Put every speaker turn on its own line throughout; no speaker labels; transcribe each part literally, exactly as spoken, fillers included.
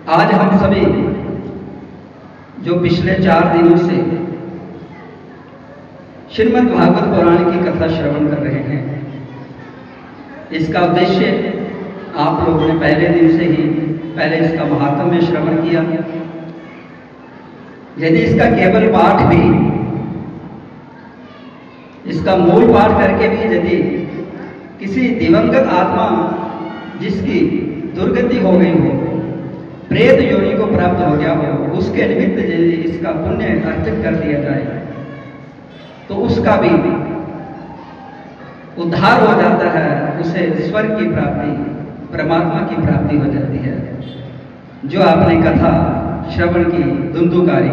आज हम सभी जो पिछले चार दिनों से श्रीमद् भागवत पुराण की कथा श्रवण कर रहे हैं, इसका उद्देश्य आप लोगों ने पहले दिन से ही पहले इसका महात्म्य श्रवण किया। यदि इसका केवल पाठ भी, इसका मूल पाठ करके भी यदि किसी दिवंगत आत्मा जिसकी दुर्गति हो गई हो, प्रेत योनि को प्राप्त हो गया हो, उसके निमित्त यदि इसका पुण्य अर्जित कर दिया जाए तो उसका भी उद्धार हो जाता है, उसे स्वर्ग की प्राप्ति, परमात्मा की प्राप्ति हो जाती है। जो आपने कथा श्रवण की धुंधुकारी,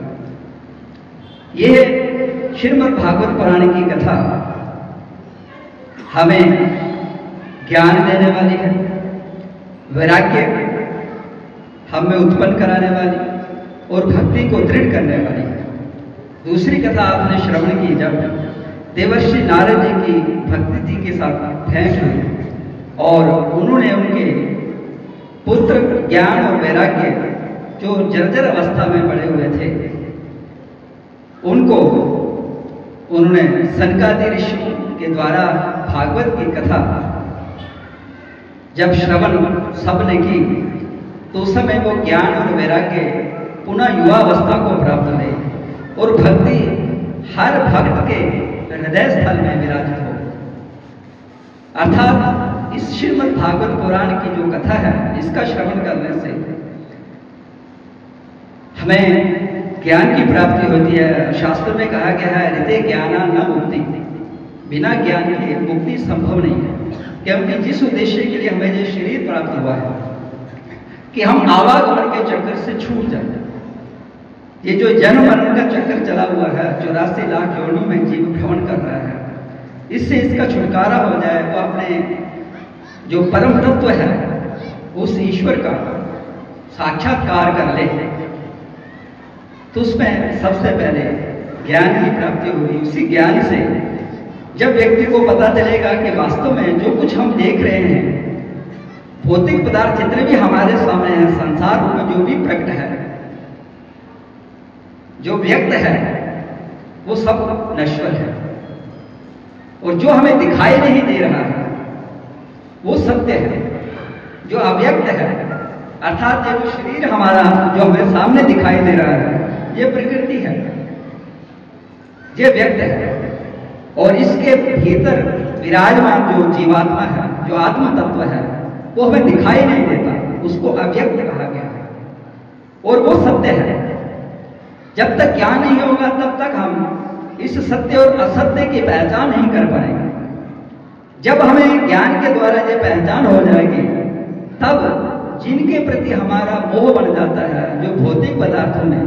यह श्रीमद् भागवत पुराण की कथा हमें ज्ञान देने वाली है, वैराग्य हमें उत्पन्न कराने वाली और भक्ति को दृढ़ करने वाली है। दूसरी कथा आपने श्रवण की, जब देवर्षि नारद जी की भक्ति जी के साथ भेंट हुई और उन्होंने उनके पुत्र ज्ञान और वैराग्य जो जर्जर अवस्था में पड़े हुए थे, उनको उन्होंने सनकादि ऋषियों के द्वारा भागवत की कथा जब श्रवण सबने की तो उस समय वो ज्ञान और वैराग्य पुनः युवा अवस्था को प्राप्त हुए और भक्ति हर भक्त के हृदय स्थल में विराजित हो। अर्थात इस श्रीमद् भागवत पुराण की जो कथा है, इसका श्रवण करने से हमें ज्ञान की प्राप्ति होती है। शास्त्र में कहा गया है, हृदय ज्ञाना न मुक्ति, बिना ज्ञान के मुक्ति संभव नहीं है। क्योंकि जिस उद्देश्य के लिए हमें ये शरीर प्राप्त हुआ है कि हम आवागमन के चक्कर से छूट जाए, ये जो जन्म मरण का चक्कर चला हुआ है, चौरासी लाख योनियों में जीव भ्रमण कर रहा है, इससे इसका छुटकारा हो जाए, वो अपने जो परम तत्व है उस ईश्वर का साक्षात्कार कर ले, तो उसमें सबसे पहले ज्ञान की प्राप्ति होगी। उसी ज्ञान से जब व्यक्ति को पता चलेगा कि वास्तव में जो कुछ हम देख रहे हैं, भौतिक पदार्थ जितने भी हमारे सामने हैं, संसार में जो भी प्रकट है, जो व्यक्त है, वो सब नश्वर है, और जो हमें दिखाई नहीं दे रहा है वो सत्य है। जो अव्यक्त है, अर्थात ये जो शरीर हमारा जो हमें सामने दिखाई दे रहा है, ये प्रकृति है, ये व्यक्त है, और इसके भीतर विराजमान जो जीवात्मा है, जो आत्म तत्व है, वो हमें दिखाई नहीं देता, उसको अव्यक्त कहा गया है, और वो सत्य है। जब तक ज्ञान नहीं होगा तब तक हम इस सत्य और असत्य की पहचान नहीं कर पाएंगे। जब हमें ज्ञान के द्वारा ये पहचान हो जाएगी, तब जिनके प्रति हमारा मोह बन जाता है, जो भौतिक पदार्थों में,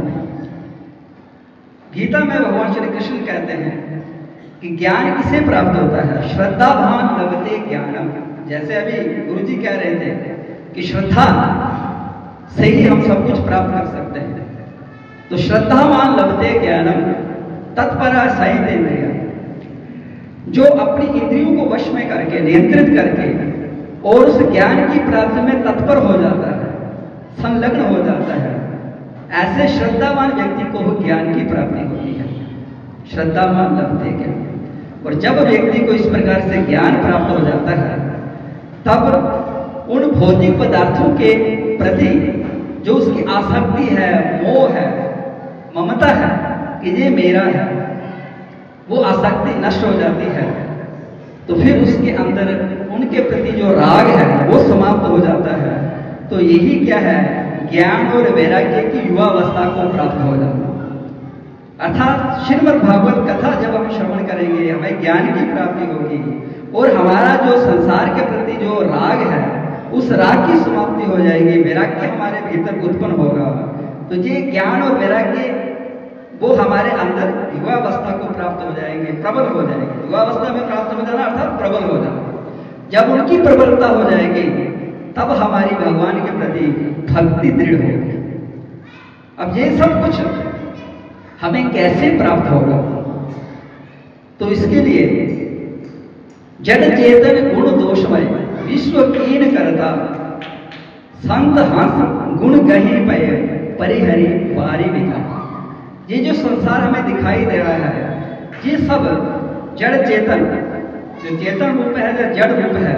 गीता में भगवान श्री कृष्ण कहते हैं कि ज्ञान किसे प्राप्त होता है? श्रद्धावान लभते ज्ञानम। जैसे अभी गुरु जी कह रहे थे कि श्रद्धा से ही हम सब कुछ प्राप्त कर सकते हैं। तो श्रद्धावान लभते ज्ञानम तत्परा सहित इंद्रिय, जो अपनी इंद्रियों को वश में करके, नियंत्रित करके और उस ज्ञान की प्राप्ति में तत्पर हो जाता है, संलग्न हो जाता है, ऐसे श्रद्धावान व्यक्ति को ज्ञान की प्राप्ति होती है। श्रद्धावान लभते ज्ञान। और जब व्यक्ति को इस प्रकार से ज्ञान प्राप्त हो जाता है, तब उन भौतिक पदार्थों के प्रति जो उसकी आसक्ति है, मोह है, ममता है कि ये मेरा है, वो आसक्ति नष्ट हो जाती है। तो फिर उसके अंदर उनके प्रति जो राग है वो समाप्त हो जाता है। तो यही क्या है? ज्ञान और वैराग्य की युवा अवस्था को प्राप्त हो जाना। अर्थात श्रीमद् भागवत कथा जब हम श्रवण करेंगे, हमें ज्ञान की प्राप्ति होगी, और हमारा जो संसार के प्रति जो राग है, उस राग की समाप्ति हो जाएगी, वैराग्य हमारे भीतर उत्पन्न होगा। तो ये ज्ञान और वैराग्य वो हमारे अंदर युवा अवस्था को प्राप्त हो जाएंगे, प्रबल हो जाएंगे। युवा अवस्था में प्राप्त हो जाना अर्थात प्रबल हो जाना। जब उनकी प्रबलता हो जाएगी, तब हमारी भगवान के प्रति भक्ति दृढ़ होगी। अब ये सब कुछ हमें कैसे प्राप्त होगा? तो इसके लिए जड़ चेतन गुण दोषमय विश्व कीन करता संत हंस गुण गही पे परिहरी बारी विकार। ये जो संसार हमें दिखाई दे रहा है ये सब जड़ चेतन, जो चेतन रूप है, जो जड़ रूप है,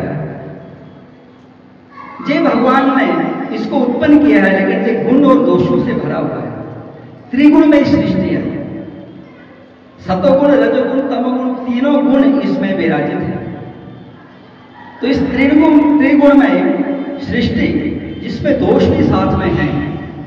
ये भगवान ने इसको उत्पन्न किया है, लेकिन ये गुण और दोषों से भरा हुआ है। त्रिगुण में सृष्टि है, सतोगुण, रजोगुण, तमोगुण, तीनों गुण इसमें विराजित है। तो इस त्रिगुण त्रिगुण में सृष्टि जिसमें दोष भी साथ में है,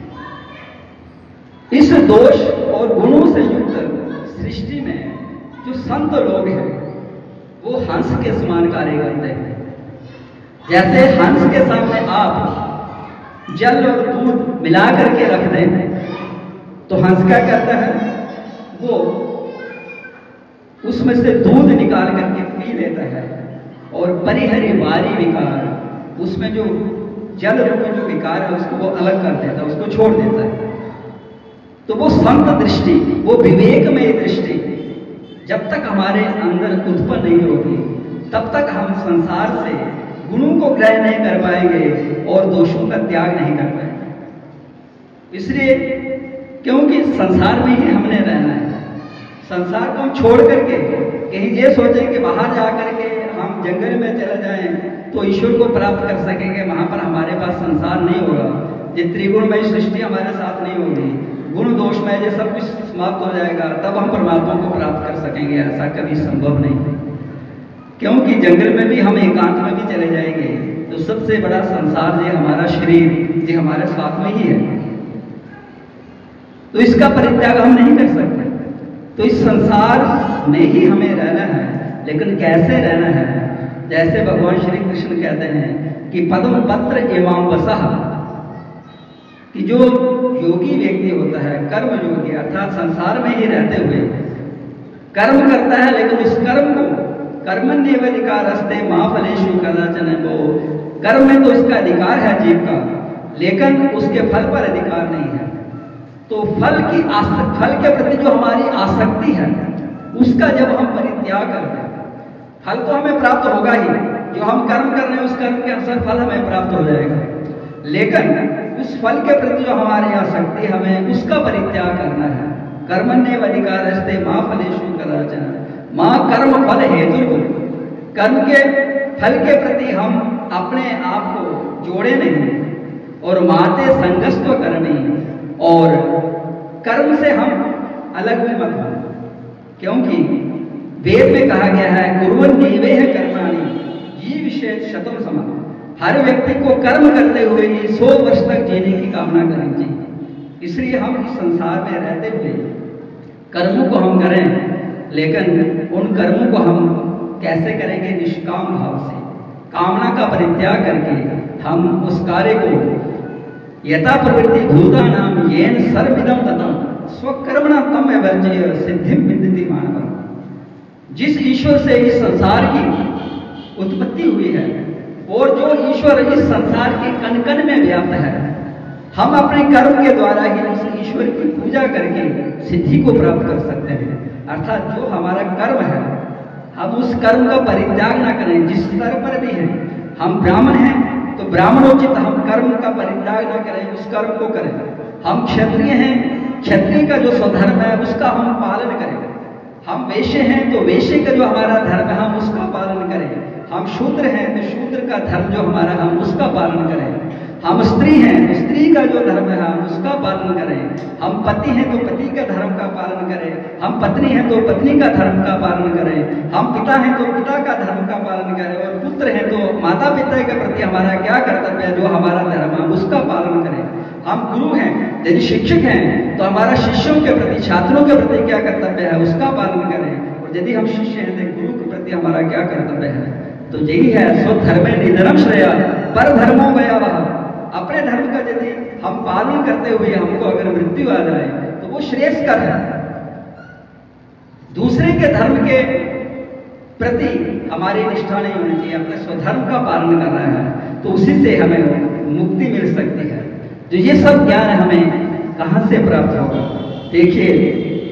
इस दोष और गुणों से युक्त सृष्टि में जो संत लोग हैं वो हंस के समान कार्य करते हैं। जैसे हंस के सामने आप जल और दूध मिला करके रख दें तो हंस क्या करता है, वो उसमें से दूध निकाल करके पी लेता है, और परिहरी वारी विकार, उसमें जो जल रूप जो विकार है उसको वो अलग कर देता है, उसको छोड़ देता है। तो वो संत दृष्टि, वो विवेकमय दृष्टि जब तक हमारे अंदर उत्पन्न नहीं होगी तब तक हम संसार से गुणों को ग्रहण नहीं कर पाएंगे और दोषों का त्याग नहीं कर पाएंगे। इसलिए क्योंकि संसार में ही हमने रहना है, संसार को हम छोड़ करके कहीं ये सोचें कि बाहर जा करके हम जंगल में चले जाएं तो ईश्वर को प्राप्त कर सकेंगे, वहां पर हमारे पास संसार नहीं होगा, ये त्रिगुणमय सृष्टि हमारे साथ नहीं होगी, गुण दोष में ये सब कुछ समाप्त हो जाएगा, तब हम परमात्मा को प्राप्त कर सकेंगे। ऐसा कभी संभव नहीं, क्योंकि जंगल में भी हम एकांत में भी चले जाएंगे तो सबसे बड़ा संसार ये हमारा शरीर, ये हमारे साथ में ही है, तो इसका परित्याग हम नहीं कर सकते। तो इस संसार में ही हमें रहना है, लेकिन कैसे रहना है? जैसे भगवान श्री कृष्ण कहते हैं कि पद्म पत्र एवं वसः, कि जो योगी व्यक्ति होता है, कर्म योगी, अर्थात संसार में ही रहते हुए कर्म करता है, लेकिन उस कर्म को कर्मण्येव अधिकारस्ते मा फलेषु कदाचन, वो कर्म में तो इसका अधिकार है जीव का, लेकिन उसके फल पर अधिकार नहीं है। तो फल की आसक्ति, फल के प्रति जो हमारी आसक्ति है उसका जब हम परित्याग करते हैं, फल तो हमें प्राप्त होगा ही, जो हम कर्म कर रहे हैं उस कर्म के अनुसार फल हमें प्राप्त हो जाएगा, लेकिन उस फल के प्रति जो हमारी आसक्ति, हमें उसका परित्याग करना है। कर्मण्येव अधिकारस्ते मा फलेषु कदाचन, मां कर्म फल हेतु, कर्म के फल के प्रति हम अपने आप को जोड़े नहीं, और माते संगस्त्व कर्मी, और कर्म से हम अलग भी मत हो, क्योंकि वेद में कहा गया है कुर्वन् नैवेह कर्माणि जीविषेत् शतं समः, हर व्यक्ति को कर्म करते हुए ही सौ वर्ष तक जीने की कामना करनी चाहिए। इसलिए हम इस संसार में रहते हुए कर्मों को हम करें, लेकिन उन कर्मों को हम कैसे करेंगे? निष्काम भाव से, कामना का परित्याग करके हम उस कार्य को यथा प्रवृत्ति भूतानां येन सर्वमिदं ततं स्वकर्मणा तम वर्जय सिद्धिं विन्दति मानवः। जिस ईश्वर से इस संसार की उत्पत्ति हुई है और जो ईश्वर इस संसार के कण कण में व्याप्त है, हम अपने कर्म के द्वारा ही उस ईश्वर की पूजा करके सिद्धि को प्राप्त कर सकते हैं। अर्थात जो हमारा कर्म है हम उस कर्म का परित्याग ना करें, जिस स्तर पर भी है, हम ब्राह्मण हैं तो ब्राह्मणोचित हम कर्म का परित्याग ना करें, उस कर्म को करें। हम क्षत्रिय हैं, क्षत्रिय का जो स्वधर्म है उसका हम पालन करें। हम वैश्य हैं तो वैश्य का जो हमारा धर्म है हम उसका पालन करें। हम शूद्र हैं तो शूद्र का धर्म जो हमारा हम उसका पालन करें। हम स्त्री हैं तो स्त्री का जो धर्म है हम उसका पालन करें। हम पति हैं तो पति का धर्म का पालन करें। हम पत्नी हैं तो पत्नी का धर्म का पालन करें। हम पिता हैं तो पिता का धर्म का पालन करें, और पुत्र हैं तो माता पिता के प्रति हमारा क्या कर्तव्य है, जो हमारा धर्म है उसका पालन करें। हम गुरु हैं, यदि शिक्षक हैं तो हमारा शिष्यों के प्रति, छात्रों के प्रति क्या कर्तव्य है उसका पालन करें, और यदि हम शिष्य हैं तो गुरु के प्रति हमारा क्या कर्तव्य है। तो यही है स्वधर्मे निधनम श्रेया पर धर्मो भयावह। अपने धर्म का यदि हम पालन करते हुए हमको अगर मृत्यु आ जाए तो वो श्रेयस्कर है। दूसरे के धर्म के प्रति हमारी निष्ठा नहीं होनी चाहिए, अपने स्वधर्म का पालन कर रहा है तो उसी से हमें मुक्ति मिल सकती है। तो ये सब ज्ञान हमें कहां से प्राप्त होगा? देखिए,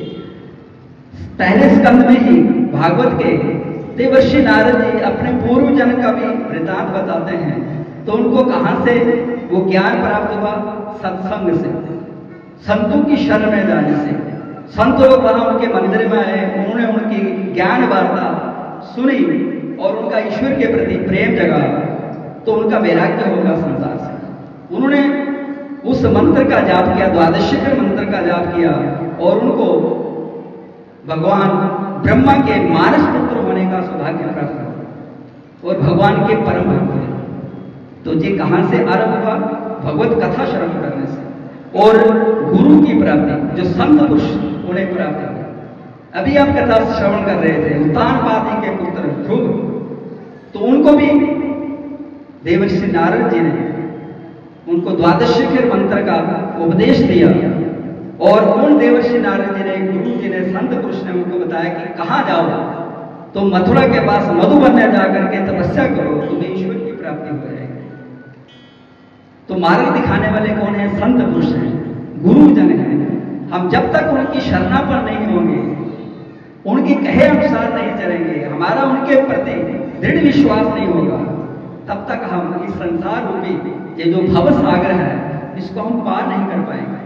पहले स्कंद में ही भागवत के देवर्षि नारद जी अपने पूर्व जन्म का भी वृतांत बताते हैं तो उनको कहां से वो ज्ञान प्राप्त हुआ? सत्संग से, संतों की शरण में जाने से। संत लोग वहां उनके मंदिर में आए, उन्होंने उनकी ज्ञान वार्ता सुनी और उनका ईश्वर के प्रति प्रेम जगा, तो उनका वैराग्य होगा संसार से। उन्होंने उस मंत्र का जाप किया, द्वादशिकर मंत्र का जाप किया, और उनको भगवान ब्रह्मा के मानस पुत्र होने का सौभाग्य प्राप्त हुआ और भगवान के परम भक्त हुए। तो ये कहां से आरंभ हुआ? भगवत कथा श्रवण करने से और गुरु की प्राप्ति, जो संत पुरुष उन्हें प्राप्त हुई। अभी आप कथा श्रवण कर रहे थे, उत्तानपादी के पुत्र ध्रुव, तो उनको भी देवर्षि नारद जी ने उनको द्वादशिकर मंत्र का उपदेश दिया, और उन देवर्षि नारद जी ने, गुरु जी ने, संत पुरुष ने उनको बताया कि कहाँ जाओ? तो मथुरा के पास मधुबन में जाकर के तपस्या करो, तुम्हें ईश्वर की प्राप्ति हो जाएगी। तो मार्ग दिखाने वाले कौन है? संत पुरुष हैं, गुरुजन हैं। हम जब तक उनकी शरणा पर नहीं होंगे, उनके कहे अनुसार नहीं चलेंगे, हमारा उनके प्रति दृढ़ विश्वास नहीं होगा, तब तक हम इस संसार रूपी ये जो भव सागर है, इसको हम पार नहीं कर पाएंगे।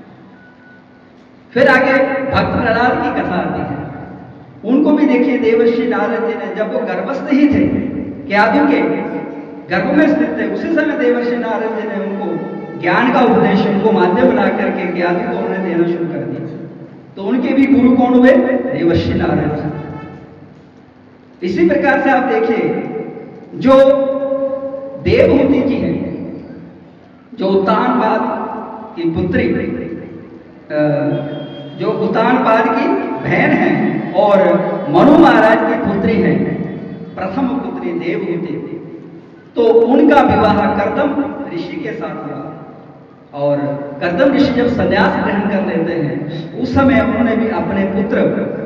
फिर आगे भक्त प्रहलाद की कथा आती है। उनको भी देखिए, देवर्षि नारद जी ने, जब वो गर्भस्थ ही थे, केतु के गर्भ में स्थित थे, उसी समय देवर्षि नारद जी ने उनको ज्ञान का उपदेश, उनको माध्यम बना करके केतु को उन्हें देना शुरू कर दिया। तो उनके भी गुरु कौन हुए? देवर्षि नारद। इसी प्रकार से आप देखिए, जो देवहूति जी हैं, जो उत्तानपाद की पुत्री, जो उत्तानपाद की बहन है और मनु महाराज की पुत्री है, प्रथम पुत्री देवहूति, तो उनका विवाह कर्दम ऋषि के साथ हुआ। और कर्दम ऋषि जब संन्यास ग्रहण कर लेते हैं, उस समय उन्होंने भी अपने पुत्र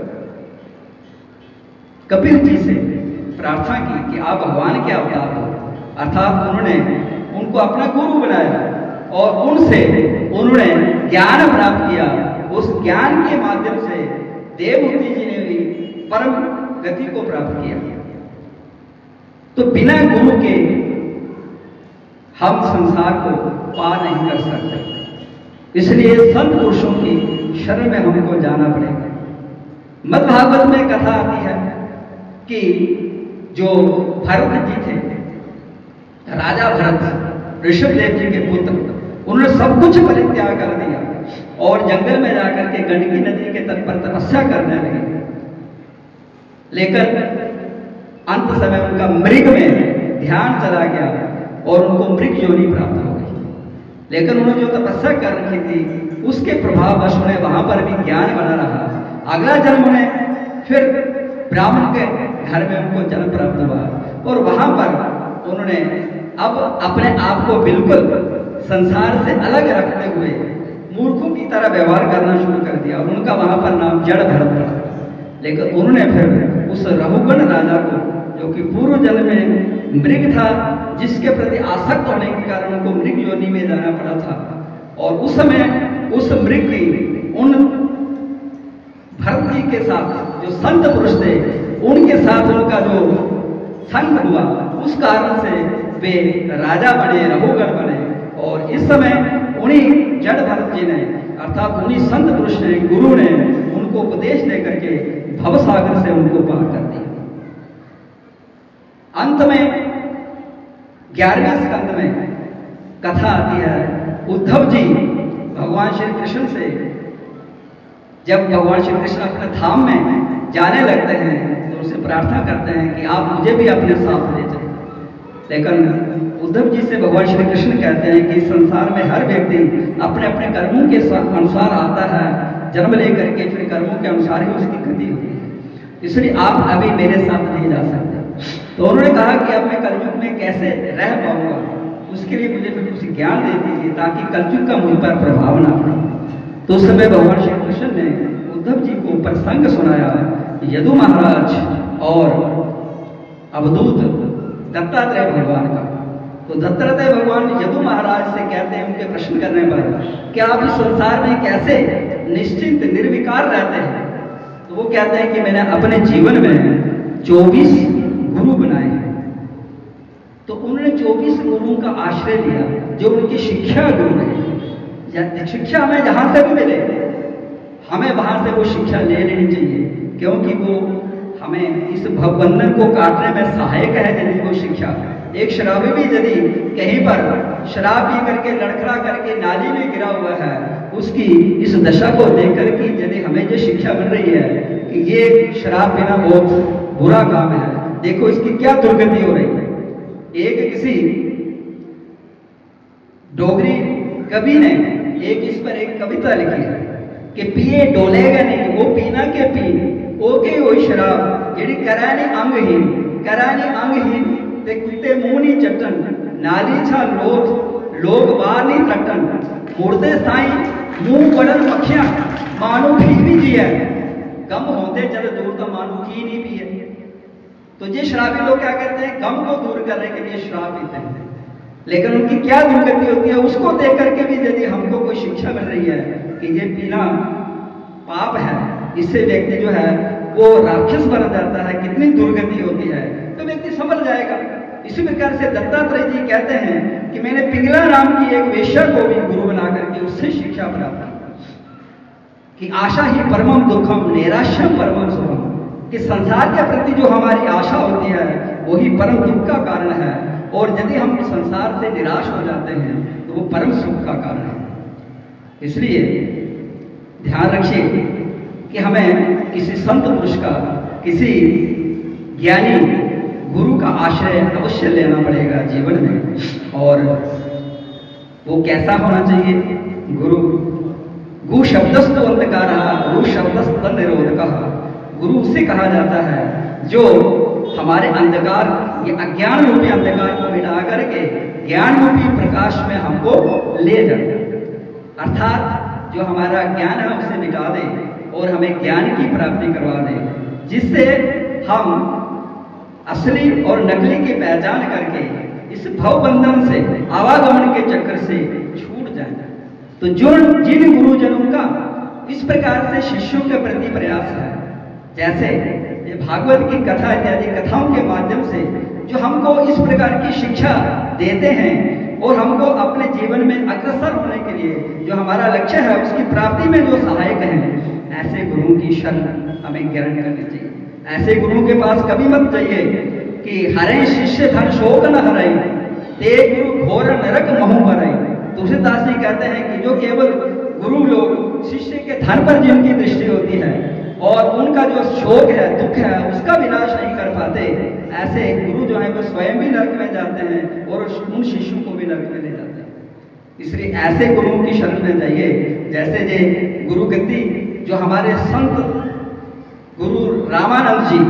कपिल जी से प्रार्थना की कि आप भगवान के अवतार हो, अर्थात उन्होंने उनको अपना गुरु बनाया और उनसे उन्होंने ज्ञान प्राप्त किया। उस ज्ञान के माध्यम से देवहूति जी ने भी परम गति को प्राप्त किया। तो बिना गुरु के हम संसार को पार नहीं कर सकते, इसलिए संत पुरुषों की शरण में हमको जाना पड़ेगा। मद् भागवत में कथा आती है कि जो भरत जी थे, राजा भरत, ऋषभदेव जी के पुत्र, उन्होंने सब कुछ परित्याग कर दिया और जंगल में जाकर के गंडकी नदी के तट पर तपस्या करने लगे। लेकिन अंत समय उनका मृग में ध्यान चला गया और उनको मृग योनि प्राप्त हो गई। लेकिन उन्होंने जो तपस्या कर रखी थी, उसके प्रभाववश उन्हें वहां पर भी ज्ञान बना रहा। अगला जन्म उन्हें फिर ब्राह्मण के घर में उनको जन्म प्राप्त हुआ और वहां पर उन्होंने अब अपने आप को बिल्कुल संसार से अलग रखते हुए मूर्खों की तरह व्यवहार करना शुरू कर दिया। उनका वहां पर नाम जड़ भरत पड़ा। लेकिन उन्होंने फिर उस रहुगण राजा को, जो कि पूर्व जन्म में मृग था, जिसके प्रति आसक्त होने के कारण उनको मृग योनि में जाना पड़ा था, और उस समय उस मृग की उन भरत जी के साथ जो संत पुरुष थे, उनके साथ उनका जो संग हुआ, उस कारण से वे राजा बने, रहुगण बने। और इस समय उन्हीं जड़ भरत जी ने, अर्थात उन्हीं संत पुरुष ने, गुरु ने उनको उपदेश देकर के भव सागर से उनको पार कर दिया। अंत में ग्यारहवें स्कंद में कथा आती है, उद्धव जी भगवान श्री कृष्ण से, जब भगवान श्री कृष्ण अपने धाम में जाने लगते हैं, तो उनसे प्रार्थना करते हैं कि आप मुझे भी अपने साथ ले जाएं। लेकिन उद्धव जी से भगवान श्री कृष्ण कहते हैं कि संसार में हर व्यक्ति अपने अपने कर्मों के अनुसार आता है, जन्म लेकर के फिर कर्मों के अनुसार ही उसकी गति होती है, इसलिए आप अभी मेरे साथ नहीं जा सकते। तो उन्होंने कहा कि अब मैं कलयुग में कैसे रह पाऊंगा, उसके लिए मुझे फिर कुछ ज्ञान दे दीजिए ताकि कलयुग का मुझ पर प्रभाव ना पड़े। तो उस समय भगवान श्री कृष्ण ने उद्धव जी को प्रसंग सुनाया, यदु महाराज और अवधूत दत्तात्रेय भगवान का। तो दत्तात्रेय भगवान यदु महाराज से कहते हैं, उनके प्रश्न करने पर, कि आप इस संसार में कैसे निश्चिंत निर्विकार रहते हैं? तो वो कहते हैं कि मैंने अपने जीवन में चौबीस गुरु बनाए हैं। तो उन्होंने उन्होंने चौबीस गुरुओं का आश्रय लिया जो उनकी शिक्षा गुरु है। शिक्षा हमें जहां से भी मिले हमें वहां से वो शिक्षा ले लेनी चाहिए, क्योंकि वो हमें इस भवबंधन को काटने में सहायक है। यदि वो शिक्षा, एक शराबी भी यदि कहीं पर शराब पी करके लड़खड़ा करके नाली में गिरा हुआ है, उसकी इस दशा को देख करके यदि हमें ये शिक्षा मिल रही है कि ये शराब पीना बहुत बुरा काम है, देखो इसकी क्या दुर्गति हो रही है। एक किसी डोगरी कवि ने एक इस पर एक कविता लिखी है कि पिए डोलेगा नहीं, वो पीना के पी ओके ओ शराब जेड़ी करानी अंगहीन, करानी अंगहीन ते कुत्ते मुंह नहीं चट्टन, नाली छा लोथ लोग बाहर नहीं तट्टन, मुड़ते साई मुंह बड़न मक्खियां मानो पी भी जिया, गम होते जब दूर तो मानो की नहीं पिए। तो ये शराबी लोग क्या कहते हैं, गम को दूर करने के लिए शराब पीते हैं, लेकिन उनकी क्या दुर्गति होती है उसको देख करके भी यदि हमको कोई शिक्षा मिल रही है कि ये पीना पाप है, इससे व्यक्ति जो है वो राक्षस बन जाता है, कितनी दुर्गति होती है, तो व्यक्ति समझ जाएगा। इसी प्रकार से दत्तात्रेय जी कहते हैं कि मैंने पिंगला नाम की एक वेश्या को भी गुरु बना करके उससे शिक्षा प्राप्त की कि आशा ही परमम दुखम नैराश्यम परमम सुखम, कि संसार के प्रति जो हमारी आशा होती है वही परम दुख का कारण है, और यदि हम संसार से निराश हो जाते हैं तो वो परम सुख का कारण है। इसलिए ध्यान रखिए कि हमें किसी संत पुरुष का, किसी ज्ञानी गुरु का आश्रय अवश्य लेना पड़ेगा जीवन में। और वो कैसा होना चाहिए? गुरु गु शब्दस्तु अंधकार, गुरु शब्दस्त निरोधक। गुरु उसे कहा जाता है जो हमारे अंधकार, ये अज्ञान रूपी अंधकार को मिटा करके ज्ञान रूपी प्रकाश में हमको ले जाए, अर्थात जो हमारा ज्ञान है उसे मिटा दे और हमें ज्ञान की प्राप्ति करवा दे, जिससे हम असली और नकली की पहचान करके इस भव बंधन से, आवागमन के चक्कर से छूट जाए। तो जो जिन गुरुजनों का इस प्रकार से शिष्यों के प्रति प्रयास है, जैसे ये भागवत की कथा इत्यादि कथाओं के माध्यम से जो हमको इस प्रकार की शिक्षा देते हैं और हमको अपने जीवन में अग्रसर होने के लिए जो हमारा लक्ष्य है उसकी प्राप्ति में जो सहायक हैं, ऐसे गुरुओं की शरण हमें ग्रहण करनी चाहिए। ऐसे गुरुओं के पास कभी मत जाइए कि हरे शिष्य धन शोक न हराई, ते गुरु घोर नरक महु भराई। तुलसीदास जी कहते हैं कि जो केवल गुरु लोग शिष्य के धन पर जिनकी दृष्टि होती है और उनका जो शोक है, दुख है, उसका विनाश नहीं कर पाते, ऐसे गुरु जो है वो स्वयं भी नरक में जाते हैं और उन शिष्यों को भी नरक में ले जाते हैं। इसलिए ऐसे गुरुओं की शरण में जाइए, जैसे जे गुरु गति जो हमारे संत गुरु रामानंद जी,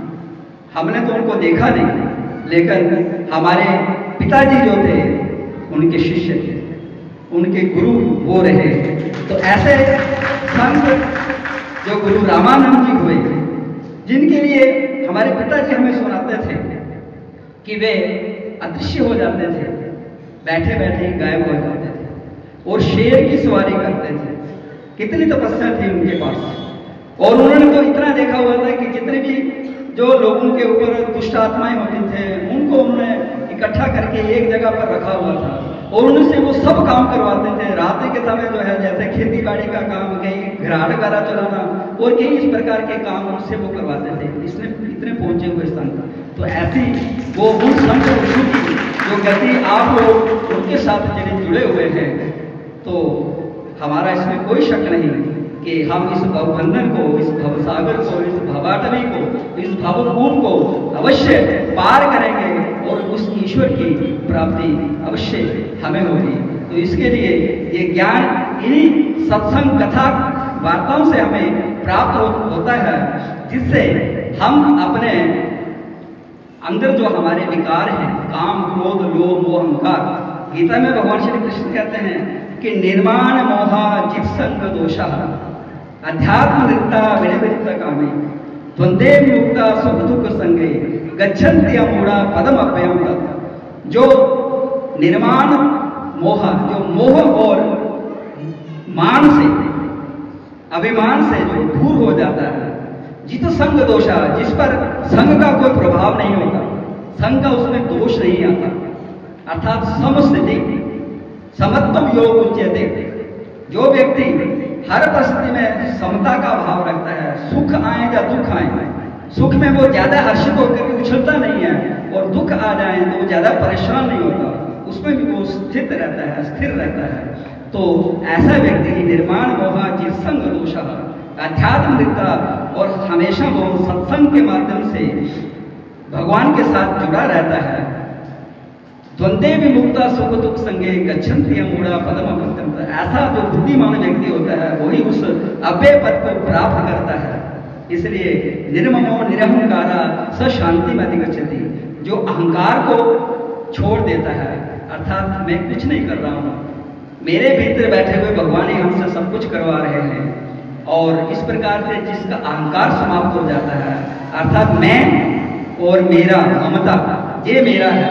हमने तो उनको देखा नहीं, लेकिन हमारे पिताजी जो थे उनके शिष्य थे, उनके गुरु वो रहे। तो ऐसे संत जो गुरु रामानंद जी हुए, जिनके लिए हमारे पिताजी हमें सुनाते थे कि वे अदृश्य हो जाते थे, बैठे बैठे गायब हो जाते थे और शेर की सवारी करते थे। कितनी तपस्या थी उनके पास, और उन्होंने तो इतना देखा हुआ था कि जितने भी जो लोगों के ऊपर दुष्ट आत्माएं होती थे उनको उन्होंने इकट्ठा करके एक जगह पर रखा हुआ था और उनसे वो सब काम करवाते थे। रात के समय जो है जैसे खेती बाड़ी का काम, कहीं घराट गारा चलाना और कई इस प्रकार के काम उनसे वो करवाते थे। इसमें इतने पहुंचे हुए संत, तो ऐसी वो उन संत ऋषि की जो गति आप लोग उनके साथ जिन्हें जुड़े हुए हैं, तो हमारा इसमें कोई शक नहीं कि हम इस भवबंधन को, इस भवसागर को, इस भवाटवी को, इस भवकूप को अवश्य पार करेंगे और उस ईश्वर की प्राप्ति अवश्य हमें होगी। तो इसके लिए ये ज्ञान इन्हीं सत्संग कथा वार्ताओं से हमें प्राप्त हो, होता है, जिससे हम अपने अंदर जो हमारे विकार हैं, काम, क्रोध, लोभ, मोह, अहंकार, गीता में भगवान श्री कृष्ण कहते हैं कि निर्माण मोहा जित्संग दोषा अध्यात्म नृत्ता विनिवृत्त कामे द्वंद्वे मुक्ता सुख दुख संगे गच्छन्ति अमूढ़ा पदम अभ्यम तत्। जो निर्माण मोह, जो मोह और मान से, अभिमान से जो दूर हो जाता है, जित संग दोषा, जिस पर संग का कोई प्रभाव नहीं होता, संग का उसमें दोष नहीं आता, अर्थात समस्थिति समत्वम योग उच्यते। जो व्यक्ति हर परिस्थिति में समता का भाव रखता है, सुख आए या दुख आए, सुख में वो ज्यादा हर्षित होकर के उछलता नहीं है और दुख आ जाए तो वो ज्यादा परेशान नहीं होता, उसमें भी वो स्थित रहता है, स्थिर रहता है। तो ऐसा व्यक्ति ही निर्माण मोहा जिसंग दोषः अध्यात्म निद्रा और हमेशा वो सत्संग के माध्यम से भगवान के साथ जुड़ा रहता है। द्वंद्वे विमुक्ता सुख दुख संगे गच्छन्ति मूढ़ा पदम अभ्यंतर। ऐसा जो बुद्धिमान व्यक्ति होता है वही उस अव्यय पद को प्राप्त करता है। इसलिए निर्ममो निरहंकारा स शांति में अधिगच्छति। जो अहंकार को छोड़ देता है, अर्थात मैं कुछ नहीं कर रहा हूँ, मेरे भीतर बैठे हुए भगवान ही हमसे सब कुछ करवा रहे हैं, और इस प्रकार से जिसका अहंकार समाप्त हो जाता है, अर्थात मैं और मेरा ममता, ये मेरा है,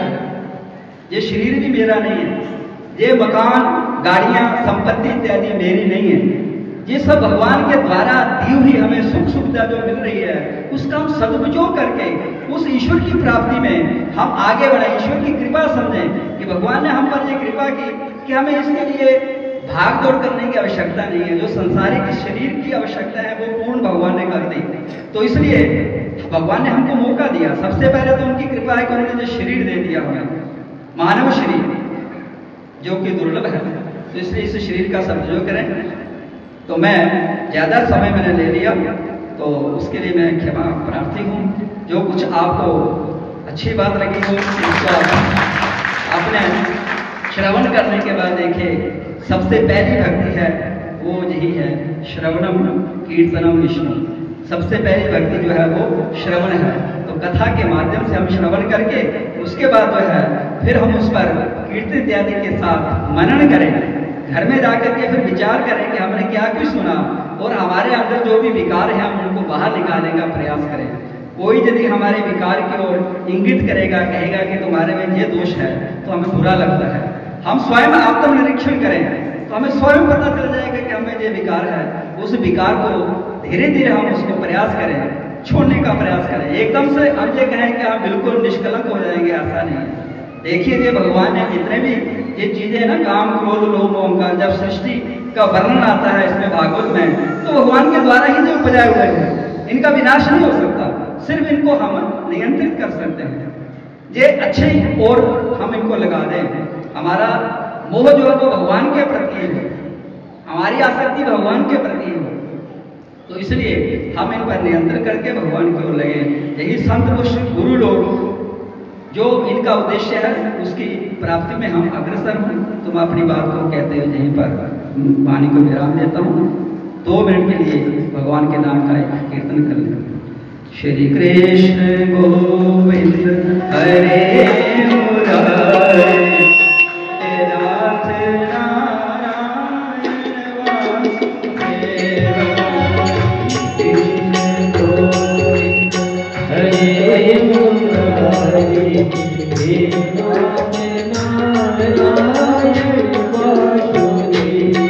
ये शरीर भी मेरा नहीं है, ये मकान गाड़ियां संपत्ति इत्यादि मेरी नहीं है, ये सब भगवान के द्वारा दी हुई हमें सुख सुविधा जो मिल रही है उसका हम सदुपयोग करके उस ईश्वर की प्राप्ति में हम आगे बढ़े। ईश्वर की कृपा समझें कि भगवान ने हम पर ये कृपा की कि हमें इसके लिए भाग दौड़ करने की आवश्यकता नहीं है। जो संसारिक शरीर की आवश्यकता है वो पूर्ण भगवान ने कर दी। तो इसलिए भगवान ने हमको मौका दिया। सबसे पहले तो उनकी कृपा है कि उन्होंने जो शरीर दे दिया हमें, मानव शरीर जो कि दुर्लभ है, तो इसलिए इस शरीर का सदुपयोग करें। तो मैं ज़्यादा समय मैंने ले लिया, तो उसके लिए मैं क्षमा प्रार्थी हूँ। जो कुछ आपको अच्छी बात लगी हो उसको आपने श्रवण करने के बाद देखिए, सबसे पहली भक्ति है वो यही है, श्रवणम कीर्तनम विष्णु। सबसे पहली भक्ति जो है वो श्रवण है। तो कथा के माध्यम से हम श्रवण करके उसके बाद जो है फिर हम उस पर कीर्तन इत्यादि के साथ मनन करें। घर में जाकर के फिर विचार करें कि हमने क्या कुछ सुना, और हमारे अंदर जो भी विकार है हम उनको बाहर निकालने का प्रयास करें। कोई यदि हमारे विकार की ओर इंगित करेगा, कहेगा कि तुम्हारे में ये दोष है, तो हमें बुरा लगता है। हम स्वयं आत्मनिरीक्षण करें तो हमें स्वयं पता चल जाएगा कि हमें ये विकार है। उस विकार को धीरे धीरे हम उसको प्रयास करें, छोड़ने का प्रयास करें। एकदम से हम ये कहें कि हम बिल्कुल निष्कलंक हो जाएंगे, ऐसा नहीं है। देखिए ये भगवान ने जितने भी ये चीजें ना, काम क्रोध लोभ ओंकार, जब सृष्टि का वर्णन आता है इसमें भागवत में, तो भगवान के द्वारा ही जो उपजाए हुए हैं, इनका विनाश नहीं हो सकता, सिर्फ इनको हम नियंत्रित कर सकते हैं। ये अच्छे और हम इनको लगा दें। हमारा मोह जो है वो भगवान के प्रति है, हमारी आसक्ति भगवान के प्रति है। तो इसलिए हम इन पर नियंत्रण करके भगवान की ओर लगे। यही संत पुरुष गुरु लोग जो इनका उद्देश्य है उसकी प्राप्ति में हम अग्रसर हूँ। तो मैं अपनी बात को कहते हुए यहीं पर वाणी को विराम देता हूँ। दो मिनट के लिए भगवान के नाम का एक कीर्तन कर लें। श्री कृष्ण गोविंद हरे मुरारे, नाथ नारायण वासुदेव। कृष्ण गोविंद हरे मुरारे, नाथ नारायण वासुदेव।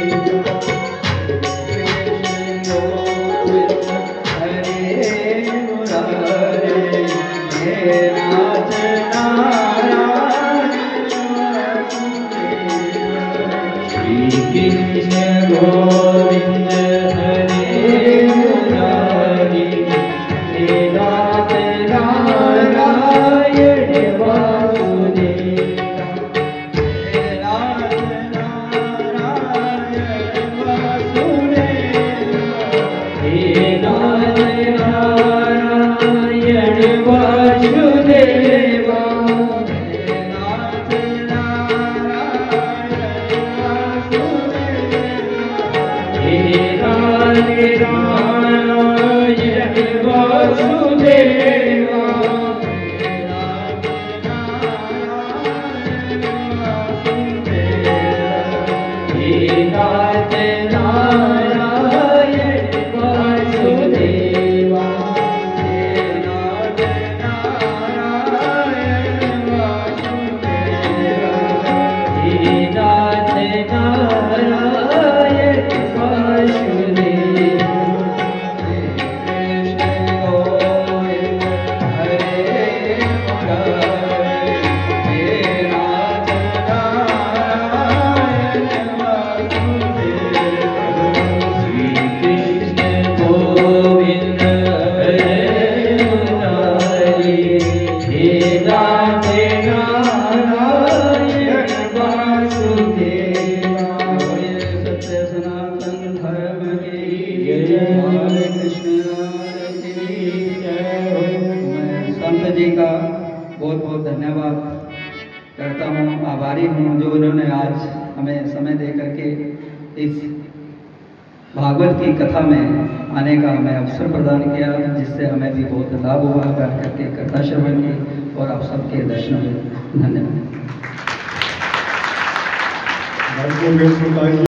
गोविंद हरे मुरारी, नाथ नारायण वासुदेव। नाथ नारायण वासुदेव, नाथ नारायण वासुदेव। गुरुमूर्ति जी का बहुत बहुत धन्यवाद करता हूँ, आभारी हूँ जो उन्होंने आज हमें समय दे करके इस भागवत की कथा में आने का हमें अवसर प्रदान किया, जिससे हमें भी बहुत लाभ हुआ बैठ करके कथा श्रवण की और आप सबके दर्शन हुए। धन्यवाद।